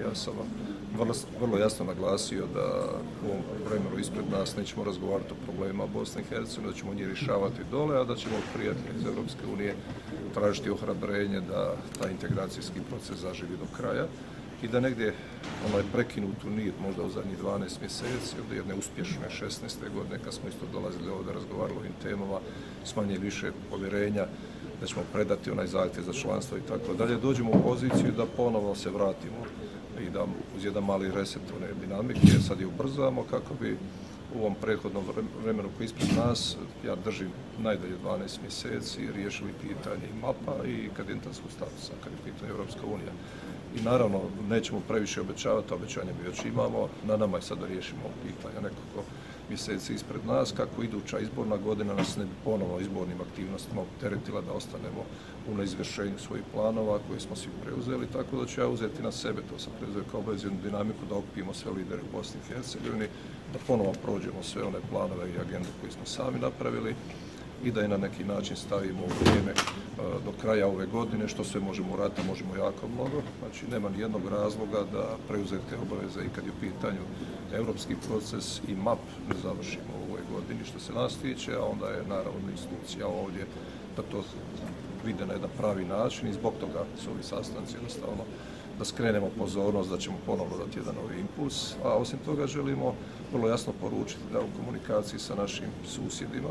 Ja sam vrlo jasno naglasio da u ovom vremenu ispred nas nećemo razgovarati o problemima Bosne i Hercegovine, da ćemo njih rješavati dole, a da ćemo od prijatelja iz Europske unije tražiti ohrabrenje da taj integracijski proces zaživi do kraja i da negdje onaj prekinutu nit možda u zadnjih 12 mjeseci od jedne uspješne 16. godine kad smo isto dolazili ovdje, razgovarali o ovim temama, smanjili više povjerenja, da ćemo predati onaj zahtjev za članstvo i tako dalje, dođemo u poziciju da ponovno se vratimo i da uz jedan mali reset one dinamike sad je ubrzamo kako bi u ovom prethodnom vremenu koji je ispred nas, ja držim najdalje 12 mjeseci, riješili pitanje i mapa i kandidacijskog statusa, kad je pitanje Europska unija. I naravno, nećemo previše obećavati, obećanje mi već imamo, na nama je sad da riješimo ovo pitanje nekoliko mjeseci ispred nas, kako iduća izborna godina nas ne bi ponovo izbornim aktivnostima opteretila da ostanemo u neizvršenju svojih planova koje smo svi preuzeli, tako da ću ja uzeti na sebe, to sam preuzeo kao obaveznu dinamiku, da okupimo sve lidere u Bosni i Hercegovini, da ponovo prođemo sve one planove i agendu koje smo sami napravili i da je na neki način stavimo u vrijeme do kraja ove godine, što sve možemo uraditi, možemo jako mnogo. Znači, nema nijednog razloga da preuzete obaveze i kad je u pitanju europski proces i MAP ne završimo u ovoj godini što se nas tiče, a onda je naravno institucija ovdje da to vide na jedan pravi način i zbog toga su ovi sastanci jednostavno da skrenemo pozornost, da ćemo ponovno dati jedan novi impuls, a osim toga želimo vrlo jasno poručiti da u komunikaciji sa našim susjedima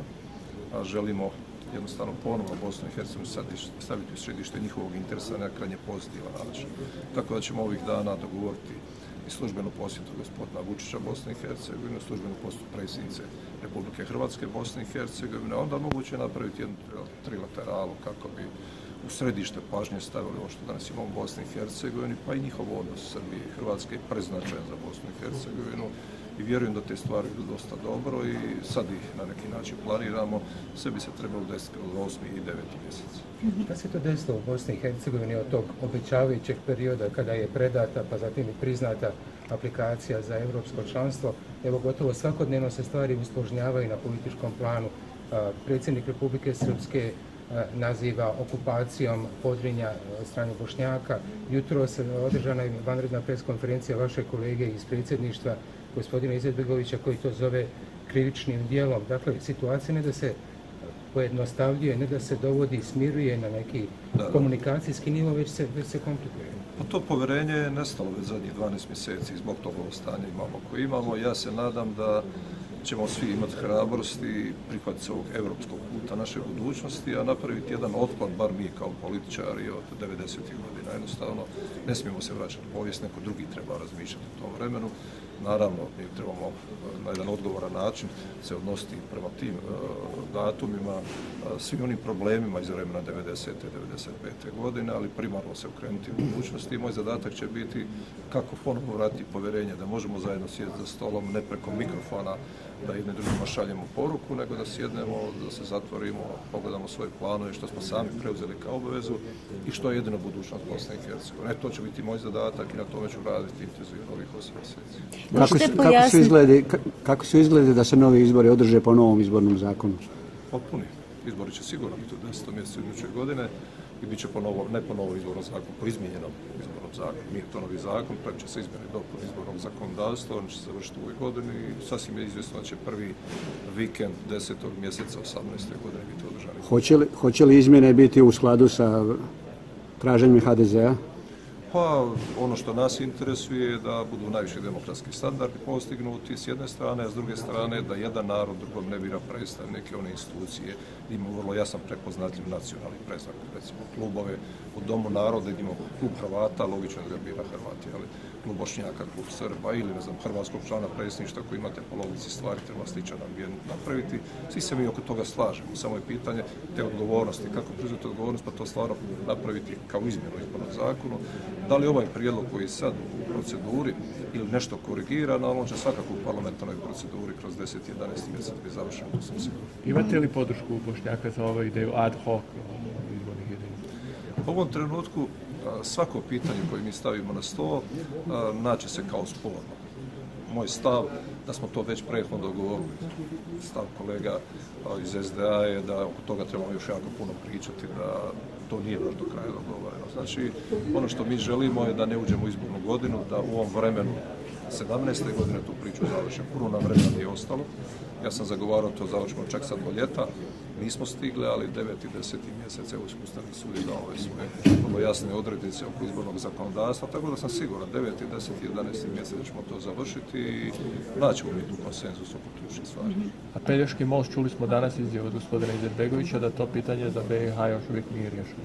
a želimo jednostavno ponovno Bosnu i Hercegovinu staviti u središte njihovog interesa na krajnje pozitivan način. Tako da ćemo ovih dana dogovoriti i službenu posjetu gospodina Vučića Bosne i Hercegovine, službenu posjetu predsjednice Republike Hrvatske Bosne i Hercegovine, onda moguće napraviti jednu trilateralu kako bi u središte pažnje stavili ovo što danas imamo u Bosni i Hercegovini, pa i njihov odnos Srbije i Hrvatske je preznačajan za Bosnu i Hercegovinu i vjerujem da te stvari idu dosta dobro i sad ih na neki način planiramo. Sve bi se trebalo desiti kroz 8. i 9. mjesec. Šta se to desilo u Bosni i Hercegovini od tog obećavajućeg perioda kada je predata pa zatim i priznata aplikacija za europsko članstvo? Evo, gotovo svakodnevno se stvari usložnjavaju na političkom planu. Predsjednik Republike Srpske naziva okupacijom Podrinja od strane Bošnjaka. Jutros održana je vanredna preskonferencija vaše kolege iz predsjedništva, gospodina Izetbegovića, koji to zove krivičnim djelom. Dakle, situacija ne da se pojednostavljuje, ne da se dovodi, smiruje na neki komunikacijski nivo, već se komplikuje. Pa to povjerenje je nestalo već zadnjih 12 mjeseci zbog tog stanja koje imamo. Ja se nadam da ćemo svi imati hrabrosti prihvatiti se ovog evropskog puta naše budućnosti, a napraviti jedan otklon, bar mi kao političari od 90. godina. Jednostavno, ne smijemo se vraćati u povijest, neko drugi treba razmišljati u tom vremenu. Naravno, mi trebamo na jedan odgovoran način se odnositi prema tim datumima, svim onim problemima iz vremena 90. i 95. godine, ali primarno se okrenuti u budućnosti. Moj zadatak će biti kako ponovno vratiti povjerenje, da možemo zajedno sjediti za stolom, ne preko mikrofona, da jedne drugima šaljemo poruku, nego da sjednemo, da se zatvorimo, pogledamo svoje planove, što smo sami preuzeli kao obavezu i što je jedino budućnost Bosne i Hercegovine. To će biti moj zadatak i na tome ću raditi intenzivno ovih 8 mjeseci. Kako su izglede da se novi izbori održe po novom izbornom zakonu? Potpuni. Izbori će sigurno biti u 10. mjesecu iduće godine i bit će ne po novom izbornom zakonu, po izmijenjenom izbornom zakonu. Nije to novi zakon, pravit će se izmjene i dopune izbornog zakonodavstva, on će se završiti u ovoj godini i sasvim je izvjesno da će prvi vikend 10. mjeseca 18. godine biti održani. Hoće li izmjene biti u skladu sa traženjem HDZ-a? Pa ono što nas interesuje je da budu najviši demokratski standardi postignuti s jedne strane, a s druge strane da jedan narod drugom ne bira predstavnike one institucije, da imamo vrlo jasan prepoznatljiv nacionalni predznak, recimo klubove u Domu naroda, imamo klub Hrvata, logično da ga bira Hrvati, ali klub Bošnjaka, klub Srba ili hrvatskog člana predsjedništva koji imate po logici stvari, treba sličan ambijent napraviti. Svi se mi oko toga slažemo, samo je pitanje te odgovornosti, kako preuzeti odgovornost pa to stvarno napraviti kao izmjenu izbornog zakona. Da li ovaj prijedlog koji je sad u proceduri ili nešto korigira, on će svakako u parlamentarnoj proceduri kroz 10. i 11. mjesec biti završeno, to sam siguran. Imate li podršku Bošnjaka za ovu ideju ad hoc izbornih jedinica? U ovom trenutku svako pitanje koje mi stavimo na stol naće se kao sporno. Moj stav, da smo to već prethodno dogovorili, stav kolega iz SDA je da oko toga trebamo još jako puno pričati, da to nije još do kraja dogovoreno. Znači, ono što mi želimo je da ne uđemo u izbornu godinu, da u ovom vremenu 17. godine tu priču završimo. Puno nam vremena nije ostalo. Ja sam zagovarao to završimo čak sad do ljeta. Nismo stigli, ali 9. i 10. mjesec evo Ustavni sud je dao ove svoje vrlo jasne odrednice oko izbornog zakonodavstva, tako da sam siguran 9. 10. i 11. mjesec ćemo to završiti i naćemo mi tu konsenzus oko ključnih stvari. A Pelješki most, čuli smo danas izjavu od gospodina Izetbegovića da to pitanje za BiH još uvijek nije riješeno.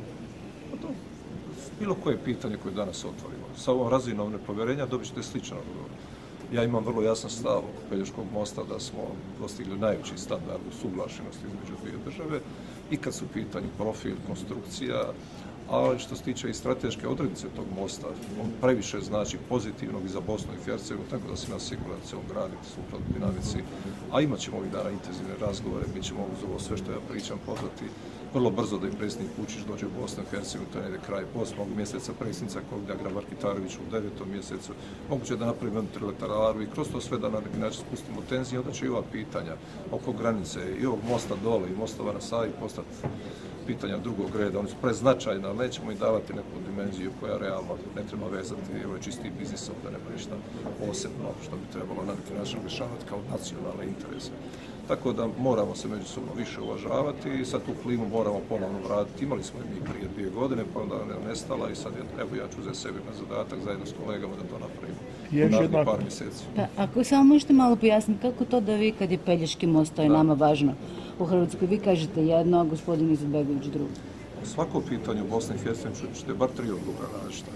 Bilo koje pitanje koje danas otvorimo, sa ovom razinom nepovjerenja dobit ćete sličan odgovor. Ja imam vrlo jasan stav oko Pelješkog mosta da smo dostigli najveći standard usuglašenosti između dvije države i kad su u pitanju profil, konstrukcija, ali što se tiče i strateške odrednice tog mosta, on previše znači pozitivnog i za Bosnu i Hercegovinu, tako da se nas sigurno da će on graditi sukladno dinamici, a imat ćemo ovih dana intenzivne razgovore, mi ćemo uz ovo sve što ja pričam pozvati vrlo brzo da i predsjednik Vučić dođe u Bosnu i Hercegovinu, to je negdje kraj 8. mjeseca, predsjednica Kovilja Grabar-Kitarović u 9. mjesecu, moguće da napravimo jednu trilateralu i kroz to sve da na neki način spustimo tenzije, onda će i ova pitanja oko granice i ovog mosta dole i mostova na Savi postati pitanja drugog reda, oni su preznačajni, ali nećemo im davati neku dimenziju koja realno ne treba vezati, ovo je čisti biznis, da nema ništa posebno što bi trebalo na neki način rješavati kao nacionalne interese. Tako da moramo se međusobno više uvažavati i sad tu klimu moramo ponovno vratiti. Imali smo je mi prije 2 godine, pa onda je nestala i sad evo ja ću uzeti sebi na zadatak zajedno s kolegama da to napravimo u narednih par mjeseci. Pa, ako samo možete malo pojasniti kako to da vi kad je Pelješki most, to je nama važno u Hrvatskoj, vi kažete jedno, a gospodin Izetbegović drugo. Svako pitanje u Bosni i Hercegovini ćete bar 3 odgovora naći.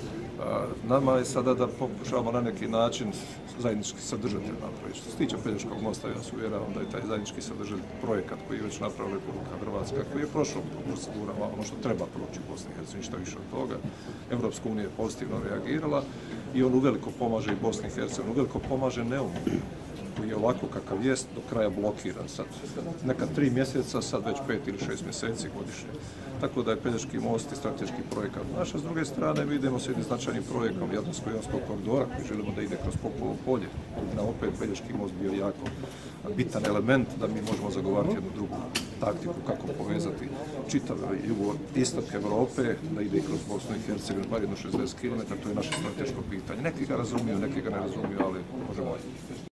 Nama je sada da pokušavamo na neki način zajednički sadržatelj napraviti. Što se tiče Pelješkog mosta, ja se uvjeravam da je taj zajednički sadržatelj projekat koji je već napravila Republika Hrvatska, koji je prošao po procedurama, ono što treba proći u Bosni i Hercegovini, ništa više od toga. Evropska unija je pozitivno reagirala i on uveliko pomaže i Bosni i Hercegovini, uveliko pomaže Neumu, koji je ovako kakav jest do kraja blokiran sad. Nekad 3 mjeseca, sad već 5 ili 6 mjeseci godišnje. Tako da je Pelješki most i strateški projekat naš, a s druge strane vidimo se jednim značajnim projektom Jadransko-jonskog koridora koji želimo da ide kroz Popovo polje. Na opet Pelješki most bio jako bitan element da mi možemo zagovarati jednu drugu taktiku kako povezati čitav jugoistok Europe, da ide kroz Bosnu i Hercegovinu, bar jedno 60 km, to je naše strateško pitanje. Neki ga razumiju, neki ga ne razumiju, ali možemo